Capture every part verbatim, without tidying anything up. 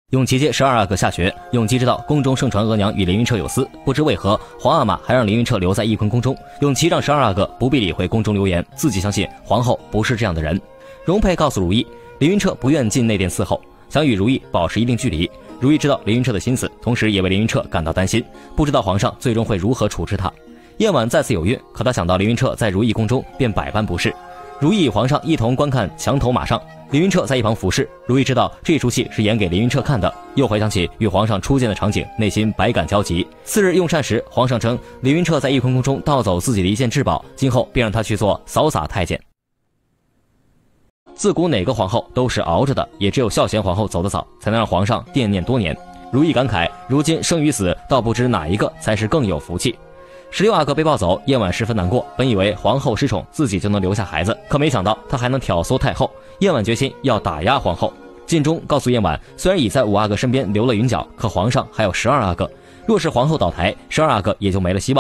永琪接十二阿哥下学，永琪知道宫中盛传额娘与凌云彻有私，不知为何皇阿玛还让凌云彻留在翊坤宫中。永琪让十二阿哥不必理会宫中流言，自己相信皇后不是这样的人。容佩告诉如意，凌云彻不愿进内殿伺候，想与如意保持一定距离。如意知道凌云彻的心思，同时也为凌云彻感到担心，不知道皇上最终会如何处置他。夜晚再次有孕，可他想到凌云彻在如意宫中，便百般不适。如意与皇上一同观看墙头马上，凌云彻在一旁服侍。如意知道这出戏是演给凌云彻看的，又回想起与皇上初见的场景，内心百感交集。次日用膳时，皇上称凌云彻在翊坤宫中盗走自己的一件至宝，今后便让他去做扫洒太监。自古哪个皇后都是熬着的，也只有孝贤皇后走得早，才能让皇上惦念多年。如意感慨，如今生与死，倒不知哪一个才是更有福气。十六阿哥被抱走，夜晚十分难过，本以为皇后失宠，自己就能留下孩子，可没想到他还能挑唆太后。夜晚决心要打压皇后。晋忠告诉夜晚，虽然已在五阿哥身边留了云脚，可皇上还有十二阿哥，若是皇后倒台，十二阿哥也就没了希望。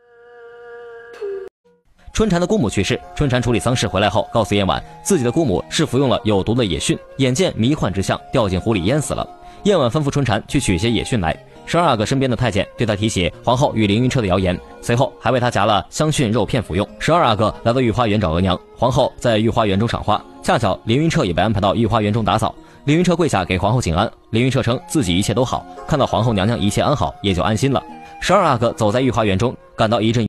春蝉的姑母去世，春蝉处理丧事回来后，告诉夜晚自己的姑母是服用了有毒的野蕈，眼见迷幻之象，掉进湖里淹死了。夜晚吩咐春蝉去取些野蕈来。十二阿哥身边的太监对他提起皇后与凌云彻的谣言，随后还为他夹了香蕈肉片服用。十二阿哥来到御花园找额娘，皇后在御花园中赏花，恰巧凌云彻也被安排到御花园中打扫。凌云彻跪下给皇后请安，凌云彻称自己一切都好，看到皇后娘娘一切安好，也就安心了。十二阿哥走在御花园中，感到一阵